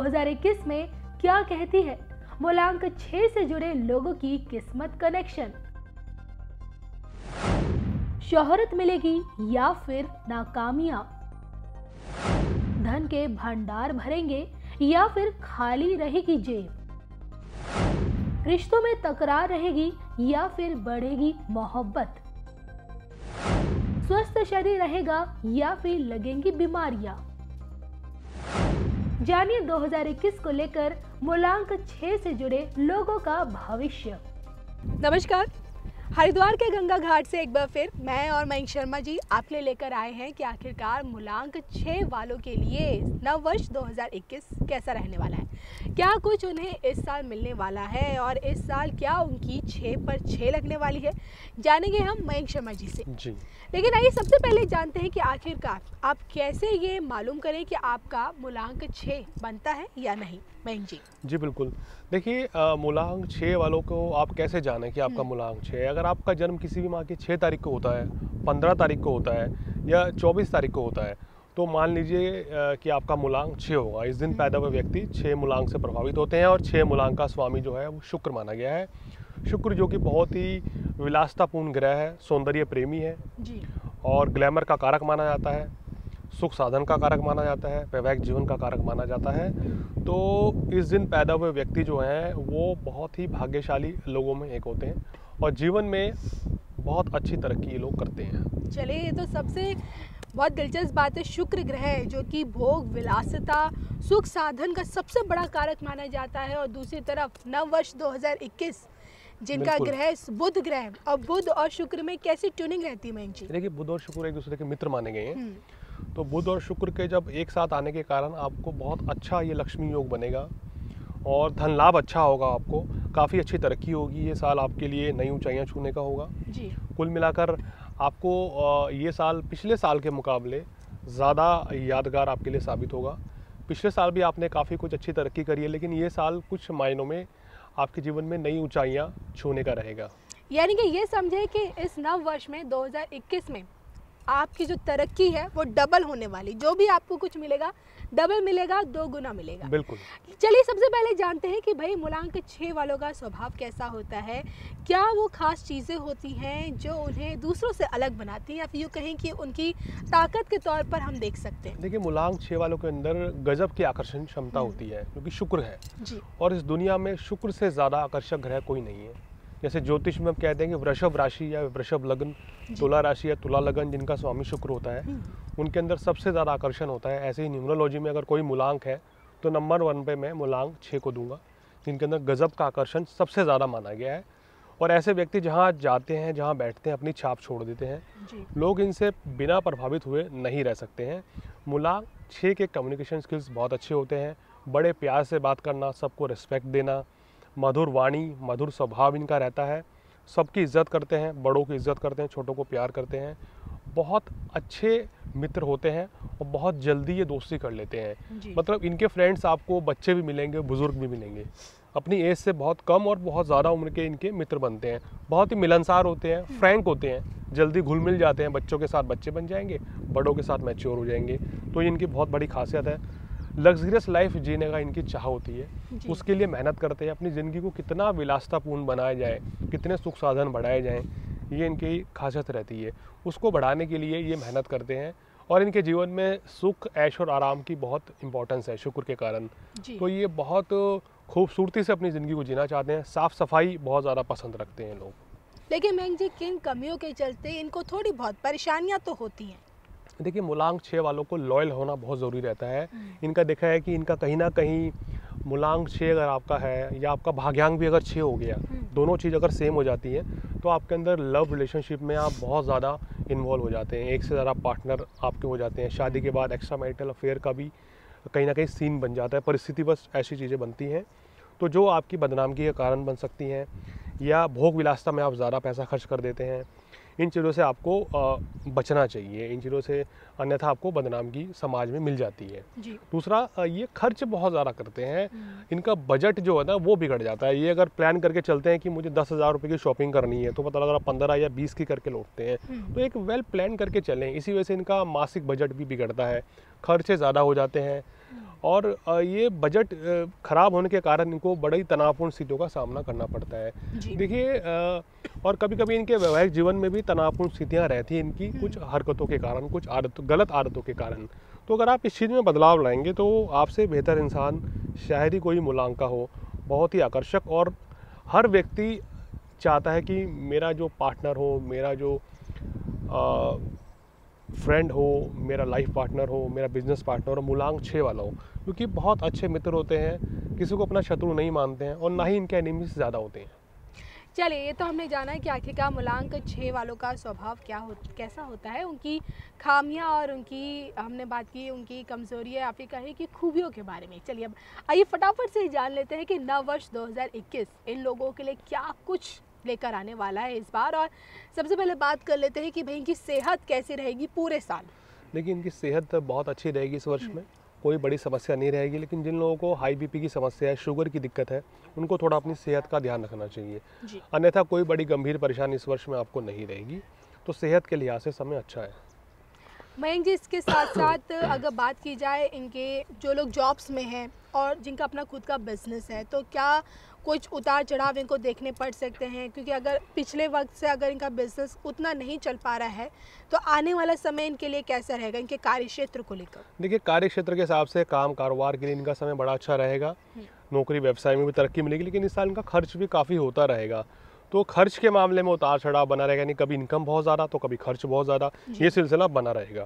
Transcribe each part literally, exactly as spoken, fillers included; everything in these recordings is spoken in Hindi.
हज़ार इक्कीस में क्या कहती है मूलांक छह से जुड़े लोगों की किस्मत कनेक्शन? शोहरत मिलेगी या फिर नाकामियां? धन के भंडार भरेंगे या फिर खाली रहेगी जेब? रिश्तों में तकरार रहेगी या फिर बढ़ेगी मोहब्बत? स्वस्थ शरीर रहेगा या फिर लगेंगी बीमारियां? जानिए दो हज़ार इक्कीस को लेकर मूलांक छह से जुड़े लोगों का भविष्य। नमस्कार, हरिद्वार के गंगा घाट से एक बार फिर मैं और मयंक शर्मा जी आपके लिए लेकर आए हैं कि आखिरकार मूलांक छह वालों के लिए नव वर्ष दो हज़ार इक्कीस कैसा रहने वाला है, क्या कुछ उन्हें इस साल मिलने वाला है और इस साल क्या उनकी छह पर छह लगने वाली है, जानेंगे हम मयंक शर्मा जी से जी। लेकिन आइए सबसे पहले जानते हैं कि आखिरकार आप कैसे ये मालूम करें कि आपका मूलांक छह बनता है या नहीं। मयंक जी जी बिल्कुल, देखिए मूलांक छः वालों को आप कैसे जानें कि आपका मूलांक छः है। अगर आपका जन्म किसी भी माह की छः तारीख को होता है, पंद्रह तारीख को होता है या चौबीस तारीख को होता है, तो मान लीजिए कि आपका मूलांक छः होगा। इस दिन पैदा हुए व्यक्ति छः मूलांक से प्रभावित होते हैं और छः मूलांक का स्वामी जो है वो शुक्र माना गया है। शुक्र जो कि बहुत ही विलासतापूर्ण ग्रह है, सौंदर्य प्रेमी है जी। और ग्लैमर का कारक माना जाता है, सुख साधन का कारक माना जाता है, वैवाहिक जीवन का कारक माना जाता है। तो इस दिन पैदा हुए व्यक्ति जो हैं वो बहुत ही भाग्यशाली लोगों में एक होते हैं और जीवन में बहुत अच्छी तरक्की ये लोग करते हैं। चलिए, ये तो सबसे बहुत दिलचस्प बात है। शुक्र ग्रह जो कि भोग, विलासिता, सुख साधन का सबसे बड़ा कारक माना जाता है और दूसरी तरफ नव वर्ष दो हज़ार इक्कीस जिनका ग्रह बुध ग्रह, और बुध और शुक्र में कैसी ट्यूनिंग रहती है मयंक जी? देखिए, बुध और शुक्र एक दूसरे के मित्र माने गए हैं। तो बुध और शुक्र के जब एक साथ आने के कारण आपको बहुत अच्छा ये लक्ष्मी योग बनेगा और धन लाभ अच्छा होगा, आपको काफ़ी अच्छी तरक्की होगी। ये साल आपके लिए नई ऊंचाइयां छूने का होगा जी। कुल मिलाकर आपको ये साल पिछले साल के मुकाबले ज़्यादा यादगार आपके लिए साबित होगा। पिछले साल भी आपने काफ़ी कुछ अच्छी तरक्की करी है, लेकिन ये साल कुछ मायनों में आपके जीवन में नई ऊंचाइयां छूने का रहेगा। यानी कि ये समझे कि इस नव वर्ष में दो हज़ार इक्कीस में आपकी जो तरक्की है वो डबल होने वाली, जो भी आपको कुछ मिलेगा डबल मिलेगा, दो गुना मिलेगा। बिल्कुल। चलिए सबसे पहले जानते हैं कि भाई मूलांक छह वालों का स्वभाव कैसा होता है, क्या वो खास चीज़ें होती हैं जो उन्हें दूसरों से अलग बनाती हैं या फिर यूँ कहें कि उनकी ताकत के तौर पर हम देख सकते हैं? देखिए, मूलांक छः वालों के अंदर गजब की आकर्षण क्षमता होती है क्योंकि शुक्र है जी। और इस दुनिया में शुक्र से ज़्यादा आकर्षक ग्रह कोई नहीं है। जैसे ज्योतिष में हम कहते हैं कि वृषभ राशि या वृषभ लग्न, तुला राशि या तुला लगन जिनका स्वामी शुक्र होता है उनके अंदर सबसे ज़्यादा आकर्षण होता है। ऐसे ही न्यूमरोलॉजी में अगर कोई मूलांक है तो नंबर वन पे मैं मूलांक छः को दूंगा, जिनके अंदर गजब का आकर्षण सबसे ज़्यादा माना गया है। और ऐसे व्यक्ति जहाँ जाते हैं, जहाँ बैठते हैं, अपनी छाप छोड़ देते हैं। लोग इनसे बिना प्रभावित हुए नहीं रह सकते हैं। मूलांक छः के कम्युनिकेशन स्किल्स बहुत अच्छे होते हैं, बड़े प्यार से बात करना, सबको रिस्पेक्ट देना, मधुर वाणी, मधुर स्वभाव इनका रहता है, सबकी इज्जत करते हैं, बड़ों की इज्जत करते हैं, छोटों को प्यार करते हैं, बहुत अच्छे मित्र होते हैं और बहुत जल्दी ये दोस्ती कर लेते हैं। मतलब इनके फ्रेंड्स आपको बच्चे भी मिलेंगे, बुजुर्ग भी मिलेंगे, अपनी एज से बहुत कम और बहुत ज़्यादा उम्र के इनके मित्र बनते हैं। बहुत ही मिलनसार होते हैं, फ्रैंक होते हैं, जल्दी घुल मिल जाते हैं, बच्चों के साथ बच्चे बन जाएंगे, बड़ों के साथ मैच्योर हो जाएंगे। तो इनकी बहुत बड़ी खासियत है। लग्जरियस लाइफ जीने का इनकी चाह होती है, उसके लिए मेहनत करते हैं। अपनी ज़िंदगी को कितना विलासतापूर्ण बनाया जाए, कितने सुख साधन बढ़ाए जाएं, ये इनकी खासियत रहती है। उसको बढ़ाने के लिए ये मेहनत करते हैं और इनके जीवन में सुख, ऐश और आराम की बहुत इंपॉर्टेंस है शुक्र के कारण। तो ये बहुत खूबसूरती से अपनी ज़िंदगी को जीना चाहते हैं, साफ़ सफाई बहुत ज़्यादा पसंद रखते हैं लोग। लेकिन मयंक जी, किन कमियों के चलते इनको थोड़ी बहुत परेशानियाँ तो होती हैं? देखिए, मूलांक छः वालों को लॉयल होना बहुत ज़रूरी रहता है। इनका देखा है कि इनका कहीं ना कहीं मूलांक छः अगर आपका है या आपका भाग्यांक भी अगर छः हो गया, दोनों चीज़ अगर सेम हो जाती है तो आपके अंदर लव रिलेशनशिप में आप बहुत ज़्यादा इन्वॉल्व हो जाते हैं, एक से ज़्यादा पार्टनर आपके हो जाते हैं। शादी के बाद एक्स्ट्रा मैरिटल अफेयर का भी कहीं ना कहीं सीन बन जाता है, परिस्थिति बस ऐसी चीज़ें बनती हैं तो जो आपकी बदनामगी का कारण बन सकती हैं, या भोग विलासिता में आप ज़्यादा पैसा खर्च कर देते हैं, इन चीज़ों से आपको अ, बचना चाहिए, इन चीज़ों से अन्यथा आपको बदनामी समाज में मिल जाती है। जी। दूसरा, अ, ये खर्च बहुत ज़्यादा करते हैं, इनका बजट जो है ना वो बिगड़ जाता है। ये अगर प्लान करके चलते हैं कि मुझे दस हज़ार रुपये की शॉपिंग करनी है, तो पता लगा पंद्रह या बीस की करके लौटते हैं। तो एक वेल प्लान करके चलें, इसी वजह से इनका मासिक बजट भी बिगड़ता है, खर्चे ज़्यादा हो जाते हैं और अ, ये बजट अ, खराब होने के कारण इनको बड़ी तनावपूर्ण स्थितियों का सामना करना पड़ता है। जी। देखिए, अ, और कभी कभी इनके वैवाहिक जीवन में भी तनावपूर्ण स्थितियाँ रहती हैं इनकी कुछ हरकतों के कारण, कुछ आदत गलत आदतों के कारण। तो अगर आप इस चीज़ में बदलाव लाएंगे तो आपसे बेहतर इंसान शायद ही कोई मूलांका हो। बहुत ही आकर्षक, और हर व्यक्ति चाहता है कि मेरा जो पार्टनर हो, मेरा जो फ्रेंड हो, मेरा लाइफ पार्टनर हो, मेरा बिजनेस पार्टनर हो, मूलांक छः वाला हो, क्योंकि बहुत अच्छे मित्र होते हैं, किसी को अपना शत्रु नहीं मानते हैं और ना ही इनके एनिमीज ज़्यादा होते हैं। चलिए, ये तो हमने जाना है कि आखिरकार मूलांक छः वालों का स्वभाव क्या हो कैसा होता है, उनकी खामियां और उनकी हमने बात की, उनकी कमजोरियां या फिर कहें कि खूबियों के बारे में। चलिए अब आइए फटाफट से जान लेते हैं कि नव वर्ष दो हज़ार इक्कीस इन लोगों के लिए क्या कुछ लेकर आने वाला है इस बार। और सबसे पहले बात कर लेते हैं कि भाई इनकी सेहत कैसी रहेगी पूरे साल। देखिए, इनकी सेहत बहुत अच्छी रहेगी इस वर्ष में, कोई बड़ी समस्या नहीं रहेगी। लेकिन जिन लोगों को हाई बीपी की समस्या है, शुगर की दिक्कत है, उनको थोड़ा अपनी सेहत का ध्यान रखना चाहिए। अन्यथा कोई बड़ी गंभीर परेशानी इस वर्ष में आपको नहीं रहेगी। तो सेहत के लिहाज से समय अच्छा है। मयंक जी, इसके साथ साथ अगर बात की जाए इनके जो लोग जॉब्स में हैं और जिनका अपना खुद का बिजनेस है, तो क्या कुछ उतार चढ़ाव इनको देखने पड़ सकते हैं? क्योंकि अगर पिछले वक्त से अगर इनका बिजनेस उतना नहीं चल पा रहा है तो आने वाला समय इनके लिए कैसा रहेगा इनके कार्य क्षेत्र को लेकर? देखिए, कार्य क्षेत्र के हिसाब से काम कारोबार के लिए इनका समय बड़ा अच्छा रहेगा, नौकरी व्यवसाय में भी तरक्की मिलेगी। लेकिन इस साल इनका खर्च भी काफ़ी होता रहेगा, तो खर्च के मामले में उतार चढ़ाव बना रहेगा। यानी कभी इनकम बहुत ज़्यादा तो कभी खर्च बहुत ज़्यादा, ये सिलसिला बना रहेगा।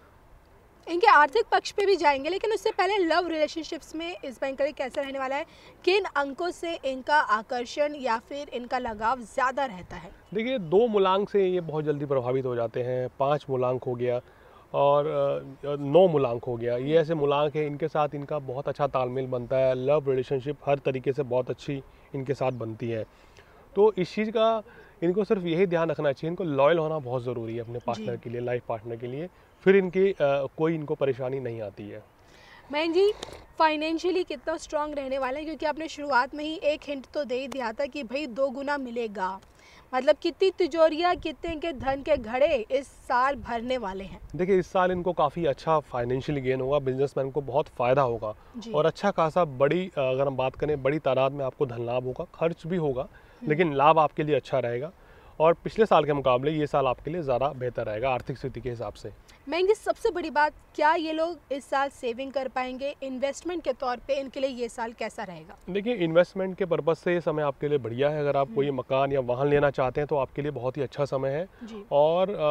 इनके आर्थिक पक्ष पे भी जाएंगे, लेकिन उससे पहले लव रिलेशनशिप्स में इस बैंक का कैसा रहने वाला है? किन अंकों से इनका आकर्षण या फिर इनका लगाव ज़्यादा रहता है? देखिए, दो मूलांक से ये बहुत जल्दी प्रभावित हो जाते हैं, पाँच मूलांक हो गया और अ, नौ मूलांक हो गया। ये ऐसे मूलांक है, इनके साथ इनका बहुत अच्छा तालमेल बनता है, लव रिलेशनशिप हर तरीके से बहुत अच्छी इनके साथ बनती है। तो इस चीज़ का इनको सिर्फ यही ध्यान रखना चाहिए, इनको लॉयल होना बहुत ज़रूरी है अपने पार्टनर के लिए, लाइफ पार्टनर के लिए, फिर इनकी आ, कोई इनको परेशानी नहीं आती है। मैन जी, फाइनेंशियली कितना स्ट्रांग रहने वाले हैं? क्योंकि आपने शुरुआत में ही एक हिंट तो दे ही दिया था कि भाई दो गुना मिलेगा, मतलब कितनी तिजोरियाँ, कितने के धन के घड़े इस साल भरने वाले हैं? देखिए, इस साल इनको काफ़ी अच्छा फाइनेंशियल गेन होगा, बिजनेसमैन को बहुत फ़ायदा होगा और अच्छा खासा बड़ी, अगर हम बात करें बड़ी तादाद में आपको धन लाभ होगा, खर्च भी होगा लेकिन लाभ आपके लिए अच्छा रहेगा। और पिछले साल के मुकाबले ये साल आपके लिए ज़्यादा बेहतर रहेगा आर्थिक स्थिति के हिसाब से। मैंने जी, सबसे बड़ी बात, क्या ये लोग इस साल सेविंग कर पाएंगे? इन्वेस्टमेंट के तौर पे इनके लिए ये साल कैसा रहेगा? देखिए, इन्वेस्टमेंट के पर्पज़ से ये समय आपके लिए बढ़िया है। अगर आप कोई मकान या वाहन लेना चाहते हैं तो आपके लिए बहुत ही अच्छा समय है। जी। और आ,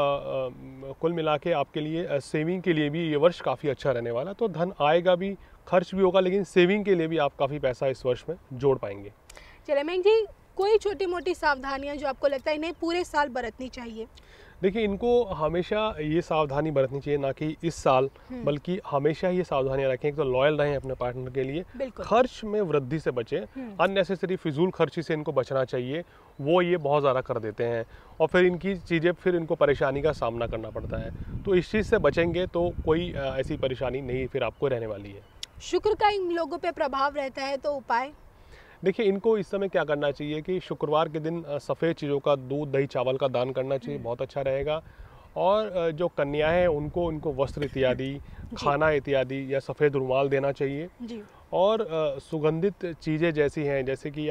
आ, कुल मिला के आपके लिए सेविंग के लिए भी ये वर्ष काफ़ी अच्छा रहने वाला है। तो धन आएगा भी, खर्च भी होगा, लेकिन सेविंग के लिए भी आप काफ़ी पैसा इस वर्ष में जोड़ पाएंगे। चले मैंने जी, कोई छोटी मोटी सावधानियां जो आपको लगता है इन्हें पूरे साल बरतनी चाहिए? देखिए, इनको हमेशा ये सावधानी बरतनी चाहिए, ना कि इस साल बल्कि हमेशा ये सावधानियां रखें तो लॉयल रहें अपने पार्टनर के लिए, खर्च में वृद्धि से बचें, अननेसेसरी फिजूल खर्ची से इनको बचना चाहिए, वो ये बहुत ज़्यादा कर देते हैं और फिर इनकी चीज़ें फिर इनको परेशानी का सामना करना पड़ता है। तो इस चीज़ से बचेंगे तो कोई ऐसी परेशानी नहीं फिर आपको रहने वाली है। शुक्र का इन लोगों पर प्रभाव रहता है, तो उपाय? देखिए, इनको इस समय क्या करना चाहिए कि शुक्रवार के दिन सफ़ेद चीज़ों का, दूध दही चावल का दान करना चाहिए, बहुत अच्छा रहेगा। और जो कन्याएं हैं उनको उनको वस्त्र इत्यादि, खाना इत्यादि या सफ़ेद रुमाल देना चाहिए। जी। और सुगंधित चीज़ें जैसी हैं, जैसे कि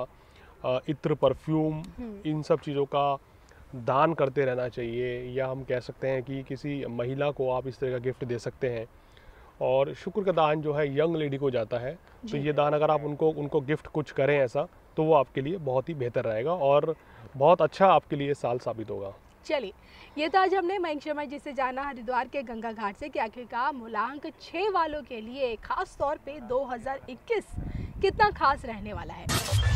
आपका इत्र, परफ्यूम, इन सब चीज़ों का दान करते रहना चाहिए। या हम कह सकते हैं कि किसी महिला को आप इस तरह का गिफ्ट दे सकते हैं। और शुक्र का दान जो है यंग लेडी को जाता है, तो ये दान अगर आप उनको उनको गिफ्ट कुछ करें ऐसा, तो वो आपके लिए बहुत ही बेहतर रहेगा और बहुत अच्छा आपके लिए साल साबित होगा। चलिए, ये तो आज हमने मयंक शर्मा जी से जाना हरिद्वार के गंगा घाट से कि आखिरकार मूलांक छः वालों के लिए खास तौर पे दो हज़ार इक्कीस कितना खास रहने वाला है।